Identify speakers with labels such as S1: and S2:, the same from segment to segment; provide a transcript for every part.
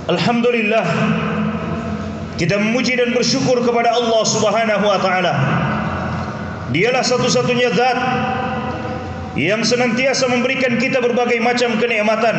S1: Alhamdulillah, kita memuji dan bersyukur kepada Allah Subhanahu wa taala. Dialah satu-satunya zat yang senantiasa memberikan kita berbagai macam kenikmatan,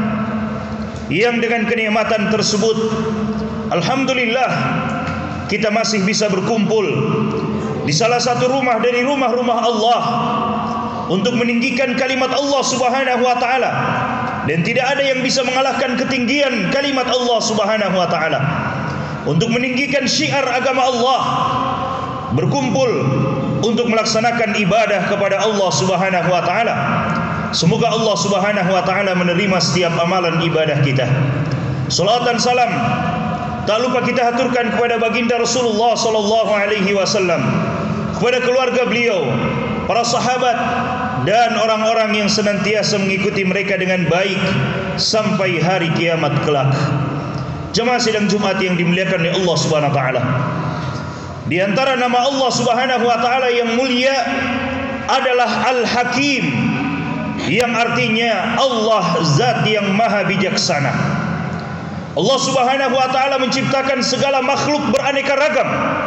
S1: yang dengan kenikmatan tersebut alhamdulillah kita masih bisa berkumpul di salah satu rumah dari rumah-rumah Allah untuk meninggikan kalimat Allah Subhanahu wa taala. Dan tidak ada yang bisa mengalahkan ketinggian kalimat Allah Subhanahu wa taala untuk meninggikan syiar agama Allah, berkumpul untuk melaksanakan ibadah kepada Allah Subhanahu wa taala. Semoga Allah Subhanahu wa taala menerima setiap amalan ibadah kita. Salawat dan salam tak lupa kita haturkan kepada baginda Rasulullah sallallahu alaihi wasallam, kepada keluarga beliau, para sahabat dan orang-orang yang senantiasa mengikuti mereka dengan baik sampai hari kiamat kelak. Jemaah sidang Jumat yang dimuliakan oleh Allah Subhanahu wa taala, di antara nama Allah Subhanahu wa taala yang mulia adalah Al-Hakim, yang artinya Allah zat yang maha bijaksana. Allah Subhanahu wa taala menciptakan segala makhluk beraneka ragam.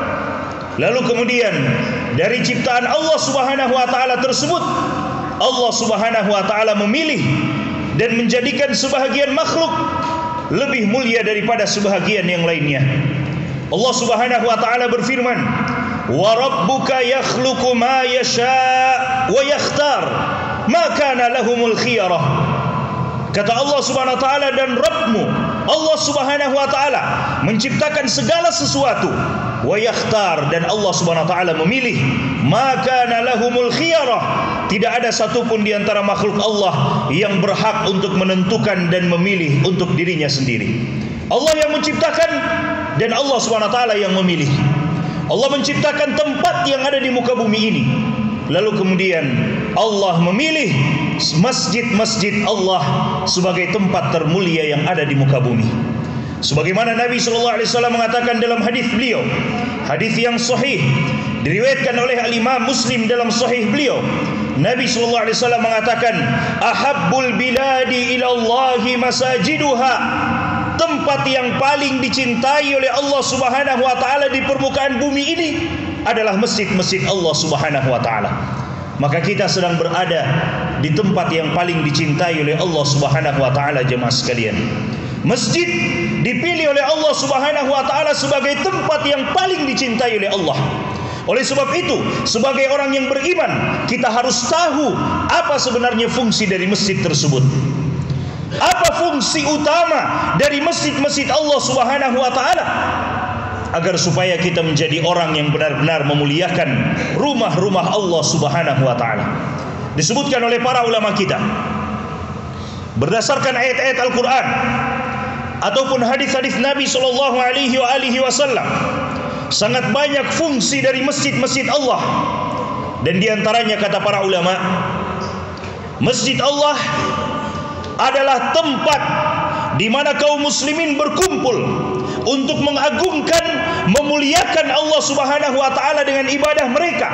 S1: Lalu kemudian dari ciptaan Allah Subhanahu wa taala tersebut, Allah Subhanahu wa taala memilih dan menjadikan sebahagian makhluk lebih mulia daripada sebahagian yang lainnya. Allah Subhanahu wa taala berfirman, "Wa rabbuka yakhluqu ma yasha' wa yakhtar, ma kana lahumul khiyarah." Kata Allah Subhanahu wa taala, dan Rabbmu Allah Subhanahu wa taala menciptakan segala sesuatu, wa yakhtar, dan Allah Subhanahu wa taala memilih, maka lahumul khiyarah, tidak ada satupun di antara makhluk Allah yang berhak untuk menentukan dan memilih untuk dirinya sendiri. Allah yang menciptakan dan Allah Subhanahu wa taala yang memilih. Allah menciptakan tempat yang ada di muka bumi ini, lalu kemudian Allah memilih masjid-masjid Allah sebagai tempat termulia yang ada di muka bumi. Sebagaimana Nabi sallallahu alaihi wasallam mengatakan dalam hadis beliau, hadis yang sahih diriwayatkan oleh Al-Imam Muslim dalam sahih beliau, Nabi sallallahu alaihi wasallam mengatakan, "Ahabbul biladi ila Allahi masajiduha." Tempat yang paling dicintai oleh Allah Subhanahu wa taala di permukaan bumi ini adalah masjid-masjid Allah Subhanahu wa taala. Maka kita sedang berada di tempat yang paling dicintai oleh Allah Subhanahu wa taala, jemaah sekalian. Masjid dipilih oleh Allah Subhanahu wa taala sebagai tempat yang paling dicintai oleh Allah. Oleh sebab itu, sebagai orang yang beriman, kita harus tahu apa sebenarnya fungsi dari masjid tersebut. Apa fungsi utama dari masjid-masjid Allah Subhanahu wa taala, agar supaya kita menjadi orang yang benar-benar memuliakan rumah-rumah Allah Subhanahu wa taala. Disebutkan oleh para ulama kita, berdasarkan ayat-ayat Al-Qur'an ataupun hadis-hadis Nabi sallallahu alaihi wasallam, sangat banyak fungsi dari masjid-masjid Allah. Dan di antaranya kata para ulama, masjid Allah adalah tempat di mana kaum muslimin berkumpul untuk mengagungkan, memuliakan Allah Subhanahu wa taala dengan ibadah mereka,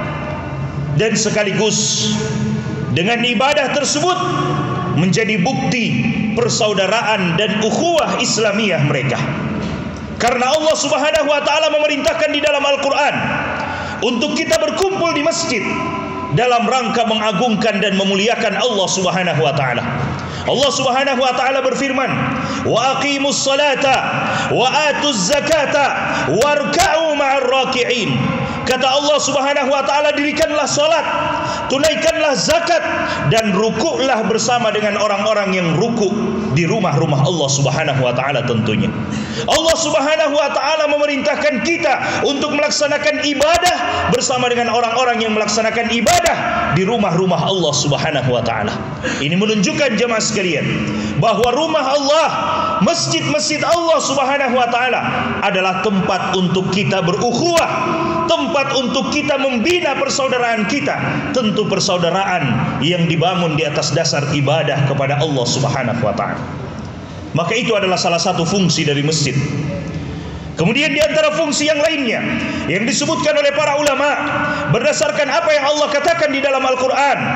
S1: dan sekaligus dengan ibadah tersebut menjadi bukti persaudaraan dan ukhuwah Islamiyah mereka. Karena Allah Subhanahu wa taala memerintahkan di dalam Al-Qur'an untuk kita berkumpul di masjid dalam rangka mengagungkan dan memuliakan Allah Subhanahu wa taala. Allah Subhanahu wa taala berfirman, "Wa aqimus salata wa atuz zakata warka'u ma'ar raki'in." Kata Allah Subhanahu wa taala, dirikanlah salat, tunaikanlah zakat, dan rukuklah bersama dengan orang-orang yang rukuk di rumah-rumah Allah Subhanahu wa taala tentunya. Allah Subhanahu wa taala memerintahkan kita untuk melaksanakan ibadah bersama dengan orang-orang yang melaksanakan ibadah di rumah-rumah Allah Subhanahu wa taala. Ini menunjukkan jemaah sekalian bahwa rumah Allah, masjid-masjid Allah Subhanahu wa taala adalah tempat untuk kita berukhuwah, tempat untuk kita membina persaudaraan kita, tentu persaudaraan yang dibangun di atas dasar ibadah kepada Allah Subhanahu wa taala. Maka itu adalah salah satu fungsi dari masjid. Kemudian di antara fungsi yang lainnya yang disebutkan oleh para ulama berdasarkan apa yang Allah katakan di dalam Al-Qur'an,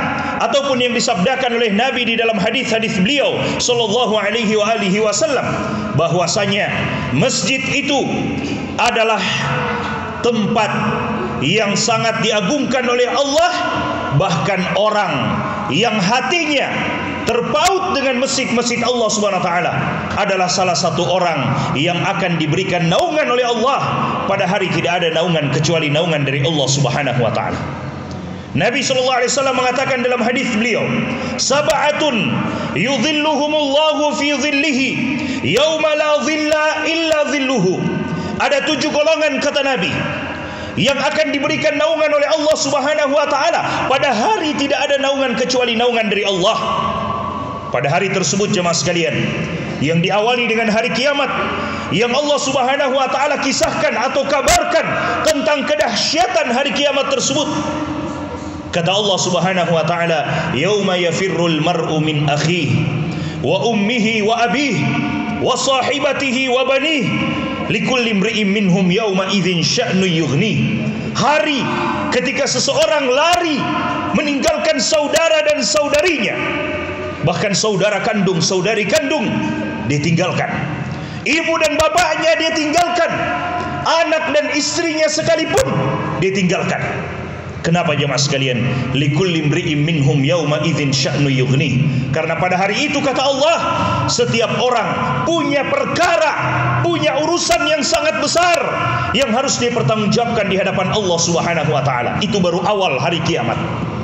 S1: ataupun yang disabdakan oleh Nabi di dalam hadis-hadis beliau sallallahu alaihi wasallam, bahwasanya masjid itu adalah tempat yang sangat diagungkan oleh Allah. Bahkan orang yang hatinya terpaut dengan masjid-masjid Allah Subhanahu wa taala adalah salah satu orang yang akan diberikan naungan oleh Allah. Pada hari tidak ada naungan kecuali naungan dari Allah Subhanahu wa taala. Nabi sallallahu alaihi wasallam mengatakan dalam hadis beliau, "Sab'atun yudhilluhumullahu fi dhillihi yauma la dhilla illa dhilluhu." Ada 7 golongan kata Nabi yang akan diberikan naungan oleh Allah Subhanahu wa taala. Pada hari tidak ada naungan kecuali naungan dari Allah. Pada hari tersebut jemaah sekalian, yang diawali dengan hari kiamat, yang Allah Subhanahu wa taala kisahkan atau kabarkan tentang kedahsyatan hari kiamat tersebut. Kata Allah Subhanahu wa taala, "Yauma yafirrul mar'u min akhihi wa ummihi wa abihi wa sahibatihi wa banihi likulli imri'in minhum yauma idzin sya'nu yughni." Hari ketika seseorang lari meninggalkan saudara dan saudarinya, bahkan saudara kandung, saudari kandung ditinggalkan, ibu dan bapaknya dia tinggalkan, anak dan istrinya sekalipun ditinggalkan. Kenapa jemaah sekalian? Likulli imri'in minhum yauma idzin sya'nu yughni. Karena pada hari itu kata Allah, setiap orang punya perkara, punya urusan yang sangat besar yang harus dipertanggungjawabkan di hadapan Allah Subhanahu wa taala. Itu baru awal hari kiamat.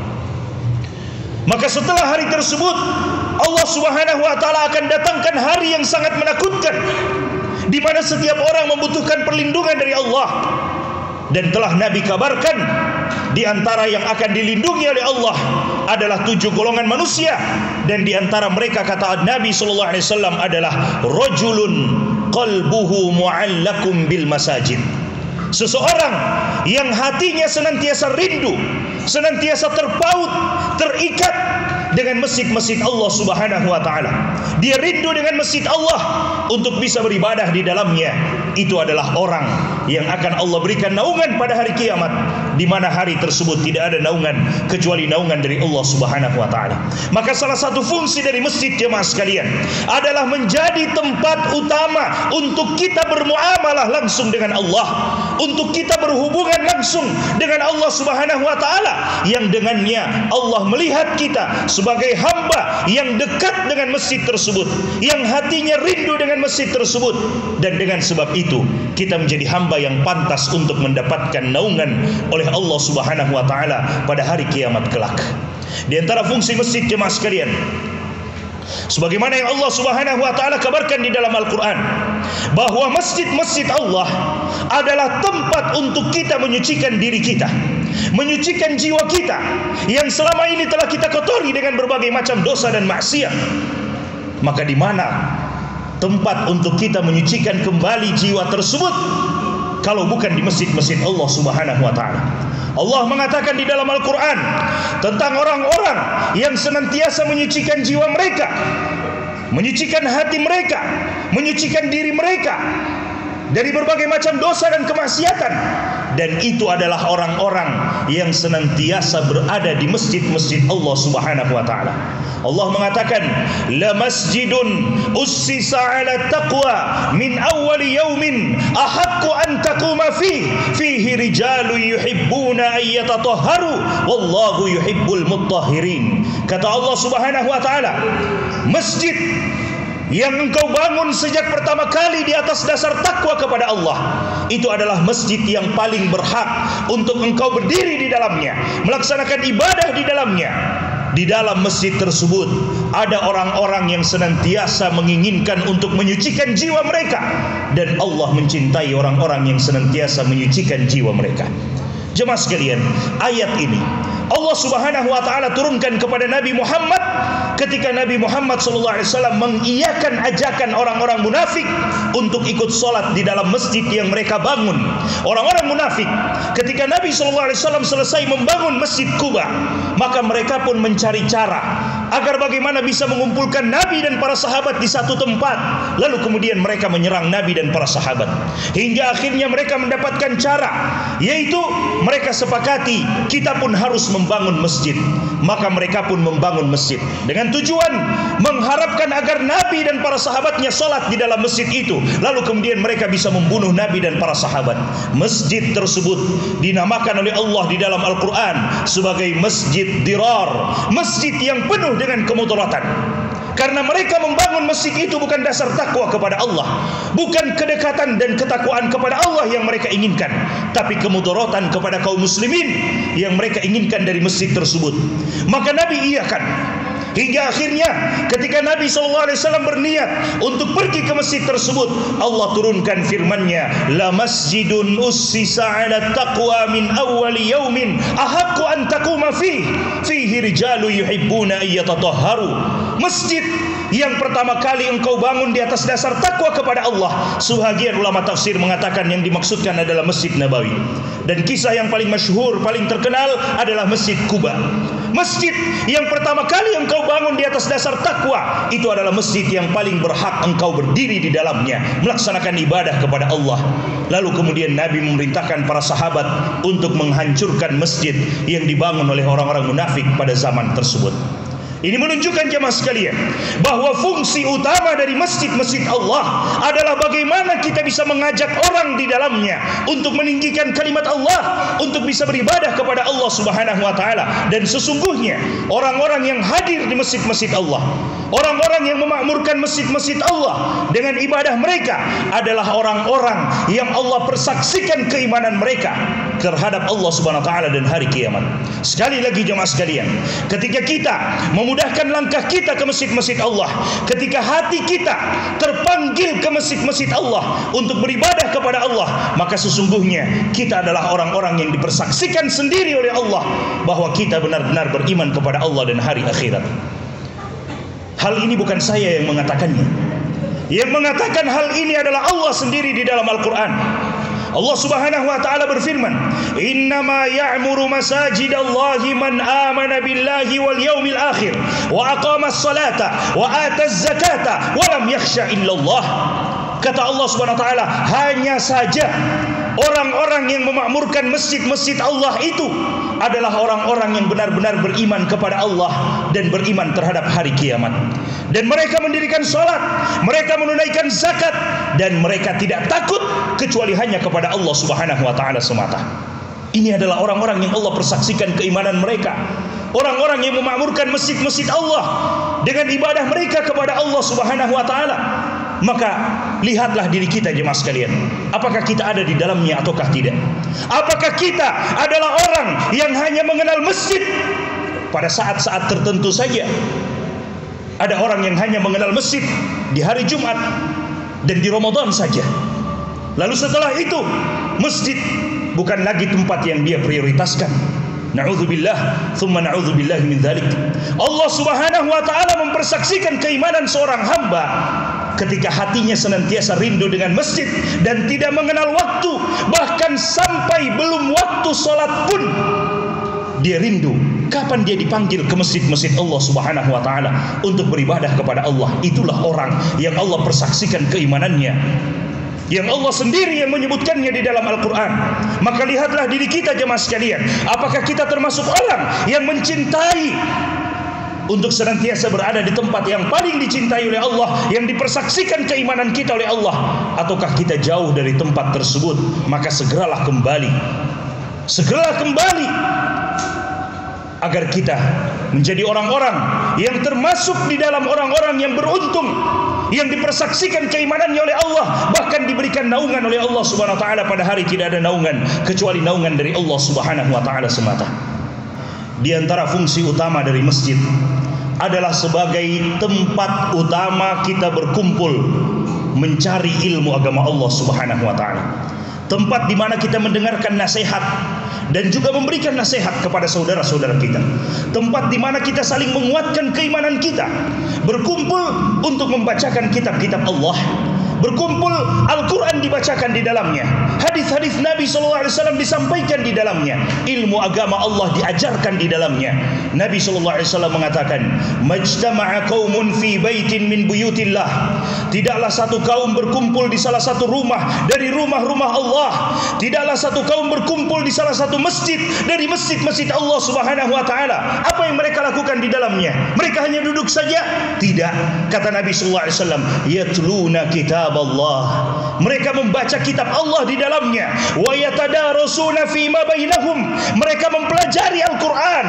S1: Maka setelah hari tersebut, Allah Subhanahu wa taala akan datangkan hari yang sangat menakutkan, di mana setiap orang membutuhkan perlindungan dari Allah. Dan telah Nabi kabarkan, di antara yang akan dilindungi oleh Allah adalah 7 golongan manusia, dan di antara mereka kata Nabi sallallahu alaihi wasallam adalah rajulun qalbuhu mu'allakum bil masajid. Seseorang yang hatinya senantiasa rindu, senantiasa terpaut, terikat dengan masjid-masjid Allah Subhanahu wa taala. Dia rindu dengan masjid Allah untuk bisa beribadah di dalamnya. Itu adalah orang yang akan Allah berikan naungan pada hari kiamat, di mana hari tersebut tidak ada naungan kecuali naungan dari Allah Subhanahu wa taala. Maka salah satu fungsi dari masjid jemaah sekalian adalah menjadi tempat utama untuk kita bermuamalah langsung dengan Allah, untuk kita berhubungan langsung dengan Allah Subhanahu wa taala, yang dengannya Allah melihat kita sebagai hamba yang dekat dengan masjid tersebut, yang hatinya rindu dengan masjid tersebut, dan dengan sebab itu kita menjadi hamba yang pantas untuk mendapatkan naungan oleh Allah Subhanahu wa taala pada hari kiamat kelak. Di antara fungsi masjid jemaah sekalian, sebagaimana yang Allah Subhanahu wa taala kabarkan di dalam Al-Qur'an, bahwa masjid-masjid Allah adalah tempat untuk kita menyucikan diri kita, menyucikan jiwa kita yang selama ini telah kita kotori dengan berbagai macam dosa dan maksiat. Maka di mana tempat untuk kita menyucikan kembali jiwa tersebut kalau bukan di masjid-masjid Allah Subhanahu wa taala? Allah mengatakan di dalam Al-Qur'an tentang orang-orang yang senantiasa menyucikan jiwa mereka, menyucikan hati mereka, menyucikan diri mereka dari berbagai macam dosa dan kemaksiatan, dan itu adalah orang-orang yang senantiasa berada di masjid-masjid Allah Subhanahu wa taala. Allah mengatakan, la masjidun ussisa ala taqwa min awwali yaumin ahaqqu an taquma fihi rijalun yuhibbuna ay yatatahharu wallahu yuhibbul mutahhirin. Kata Allah Subhanahu wa taala, masjid yang engkau bangun sejak pertama kali di atas dasar takwa kepada Allah, itu adalah masjid yang paling berhak untuk engkau berdiri di dalamnya, melaksanakan ibadah di dalamnya. Di dalam masjid tersebut ada orang-orang yang senantiasa menginginkan untuk menyucikan jiwa mereka, dan Allah mencintai orang-orang yang senantiasa menyucikan jiwa mereka. Jemaah sekalian, ayat ini Allah Subhanahu wa taala turunkan kepada Nabi Muhammad ketika Nabi Muhammad sallallahu alaihi wasallam mengiyakan ajakan orang-orang munafik untuk ikut salat di dalam masjid yang mereka bangun. Orang-orang munafik ketika Nabi sallallahu alaihi wasallam selesai membangun Masjid Quba, maka mereka pun mencari cara agar bagaimana bisa mengumpulkan Nabi dan para sahabat di satu tempat, lalu kemudian mereka menyerang Nabi dan para sahabat, hingga akhirnya mereka mendapatkan cara, yaitu mereka sepakati kita pun harus membangun masjid. maka mereka pun membangun masjid dengan tujuan mengharapkan agar Nabi dan para sahabatnya salat di dalam masjid itu, lalu kemudian mereka bisa membunuh Nabi dan para sahabat. Masjid tersebut dinamakan oleh Allah di dalam Al-Quran sebagai Masjid Dirar, masjid yang penuh dengan kemudaratan. Karena mereka membangun masjid itu bukan dasar takwa kepada Allah, bukan kedekatan dan ketakwaan kepada Allah yang mereka inginkan, tapi kemudaratan kepada kaum muslimin yang mereka inginkan dari masjid tersebut. Maka Nabi iakan. Hingga akhirnya ketika Nabi SAW berniat untuk pergi ke masjid tersebut, Allah turunkan firman-Nya, la masjidun ussisa 'ala taqwa min awwali yaumin ahaqqu an taquma fihi rijalu yuhibbuna ay yatatahharu. Masjid yang pertama kali engkau bangun di atas dasar takwa kepada Allah. Sebagian ulama tafsir mengatakan yang dimaksudkan adalah Masjid Nabawi. Dan kisah yang paling masyhur, paling terkenal adalah Masjid Quba. Masjid yang pertama kali engkau bangun di atas dasar takwa, itu adalah masjid yang paling berhak engkau berdiri di dalamnya, melaksanakan ibadah kepada Allah. Lalu kemudian Nabi memerintahkan para sahabat untuk menghancurkan masjid yang dibangun oleh orang-orang munafik pada zaman tersebut. Ini menunjukkan jemaah sekalian bahwa fungsi utama dari masjid-masjid Allah adalah bagaimana kita bisa mengajak orang di dalamnya untuk meninggikan kalimat Allah, untuk bisa beribadah kepada Allah Subhanahu wa taala. Dan sesungguhnya orang-orang yang hadir di masjid-masjid Allah, orang-orang yang memakmurkan masjid-masjid Allah dengan ibadah mereka adalah orang-orang yang Allah persaksikan keimanan mereka terhadap Allah Subhanahu wa taala dan hari kiamat. Sekali lagi jemaah sekalian, ketika kita memudahkan langkah kita ke masjid-masjid Allah, ketika hati kita terpanggil ke masjid-masjid Allah untuk beribadah kepada Allah, maka sesungguhnya kita adalah orang-orang yang dipersaksikan sendiri oleh Allah bahwa kita benar-benar beriman kepada Allah dan hari akhirat. Hal ini bukan saya yang mengatakannya. Yang mengatakan hal ini adalah Allah sendiri di dalam Al-Quran. Allah Subhanahu wa taala berfirman, "Innama ya'muru masajidallahi man amana billahi wal yaumil akhir wa aqamas salata wa ataz zakata wa lam yakhsha illallah." Kata Allah Subhanahu wa taala, hanya saja orang-orang yang memakmurkan masjid-masjid Allah itu adalah orang-orang yang benar-benar beriman kepada Allah dan beriman terhadap hari kiamat. Dan mereka mendirikan salat, mereka menunaikan zakat, dan mereka tidak takut kecuali hanya kepada Allah Subhanahu wa taala semata. Ini adalah orang-orang yang Allah persaksikan keimanan mereka, orang-orang yang memakmurkan masjid-masjid Allah dengan ibadah mereka kepada Allah Subhanahu wa taala. Maka lihatlah diri kita jemaah sekalian, apakah kita ada di dalamnya ataukah tidak? Apakah kita adalah orang yang hanya mengenal masjid pada saat-saat tertentu saja? Ada orang yang hanya mengenal masjid di hari Jumat dan di Ramadan saja. Lalu setelah itu masjid bukan lagi tempat yang dia prioritaskan. Na'udzubillah, thumma na'udzubillah min dzalik. Allah Subhanahu wa taala mempersaksikan keimanan seorang hamba ketika hatinya senantiasa rindu dengan masjid dan tidak mengenal waktu, bahkan sampai belum waktu salat pun dia rindu kapan dia dipanggil ke masjid-masjid Allah Subhanahu wa taala untuk beribadah kepada Allah. Itulah orang yang Allah persaksikan keimanannya, yang Allah sendiri yang menyebutkannya di dalam Al-Quran. Maka lihatlah diri kita jemaah sekalian, apakah kita termasuk orang yang mencintai untuk senantiasa berada di tempat yang paling dicintai oleh Allah, yang dipersaksikan keimanan kita oleh Allah, ataukah kita jauh dari tempat tersebut? Maka segeralah kembali agar kita menjadi orang-orang yang termasuk di dalam orang-orang yang beruntung, yang dipersaksikan keimanannya oleh Allah, bahkan diberikan naungan oleh Allah Subhanahu wa taala. Pada hari tidak ada naungan kecuali naungan dari Allah Subhanahu wa taala semata. Di antara fungsi utama dari masjid adalah sebagai tempat utama kita berkumpul mencari ilmu agama Allah Subhanahu wa taala. Tempat di mana kita mendengarkan nasihat dan juga memberikan nasihat kepada saudara-saudara kita. Tempat di mana kita saling menguatkan keimanan kita, berkumpul untuk membacakan kitab-kitab Allah, berkumpul, Al-Quran dibacakan di dalamnya, hadis-hadis Nabi SAW disampaikan di dalamnya, ilmu agama Allah diajarkan di dalamnya. Nabi SAW mengatakan, majtama'a qaumun fi baitin min buyutillah, tidaklah satu kaum berkumpul di salah satu rumah dari rumah-rumah Allah, tidaklah satu kaum berkumpul di salah satu masjid dari masjid-masjid Allah Subhanahu wa taala. Apa yang mereka lakukan di dalamnya? Mereka hanya duduk saja? Tidak. Kata Nabi sallallahu alaihi wasallam, yatluna kitab Allah. Mereka membaca kitab Allah di dalamnya. Wa yatadarasuna fi ma bainahum. Mereka mempelajari Al-Qur'an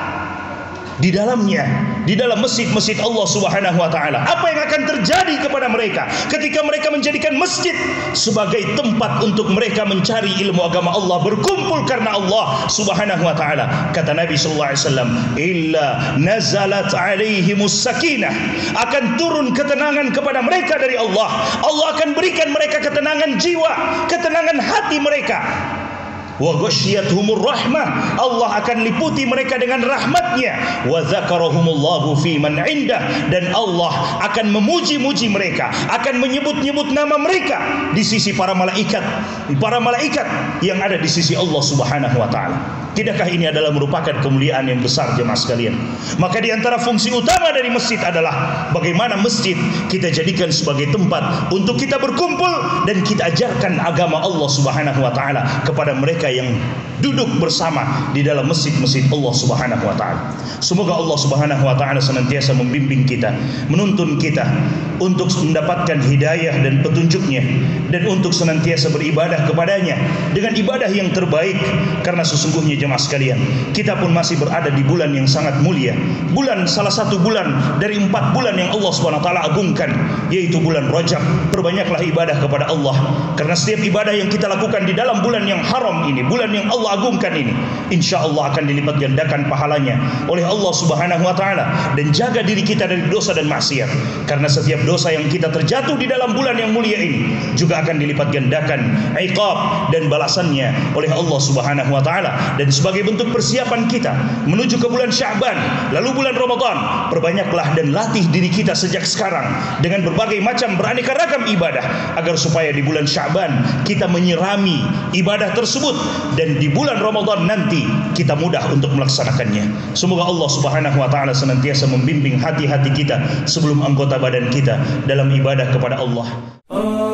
S1: di dalamnya, di dalam masjid-masjid Allah Subhanahu wa taala. Apa yang akan terjadi kepada mereka ketika mereka menjadikan masjid sebagai tempat untuk mereka mencari ilmu agama Allah, berkumpul karena Allah Subhanahu wa taala? Kata Nabi sallallahu alaihi wasallam, illa nazalat alaihimus sakinah, akan turun ketenangan kepada mereka dari Allah. Allah akan berikan mereka ketenangan jiwa, ketenangan hati mereka. Wa ghasyiyatuhumur rahmah, Allah akan liputi mereka dengan rahmatnya. Wa dzakarahumullahu fi man indah, dan Allah akan memuji-muji mereka, akan menyebut-nyebut nama mereka di sisi para malaikat yang ada di sisi Allah Subhanahu wa taala. Tidakkah ini adalah merupakan kemuliaan yang besar, jemaah sekalian? Maka di antara fungsi utama dari masjid adalah bagaimana masjid kita jadikan sebagai tempat untuk kita berkumpul dan kita ajarkan agama Allah Subhanahu wa taala kepada mereka yang duduk bersama di dalam masjid-masjid Allah Subhanahu wa taala. Semoga Allah Subhanahu wa taala senantiasa membimbing kita, menuntun kita untuk mendapatkan hidayah dan petunjuknya, dan untuk senantiasa beribadah kepadanya dengan ibadah yang terbaik. Karena sesungguhnya jemaah sekalian, kita pun masih berada di bulan yang sangat mulia, salah satu bulan dari 4 bulan yang Allah Subhanahu wa taala agungkan, yaitu bulan Rajab. Perbanyaklah ibadah kepada Allah, karena setiap ibadah yang kita lakukan di dalam bulan yang haram ini, bulan yang Allah agungkan ini, insya Allah akan dilipat gandakan pahalanya oleh Allah Subhanahu wa taala. Dan jaga diri kita dari dosa dan maksiat, karena setiap dosa yang kita terjatuh di dalam bulan yang mulia ini juga akan dilipat gandakan iqab dan balasannya oleh Allah Subhanahu wa taala. Dan sebagai bentuk persiapan kita menuju ke bulan Sya'ban, lalu bulan Ramadan, perbanyaklah dan latih diri kita sejak sekarang dengan berbagai macam beraneka ragam ibadah, agar supaya di bulan Sya'ban kita menyirami ibadah tersebut, dan di bulan Ramadan nanti kita mudah untuk melaksanakannya. Semoga Allah Subhanahu wa taala senantiasa membimbing hati-hati kita sebelum anggota badan kita dalam ibadah kepada Allah.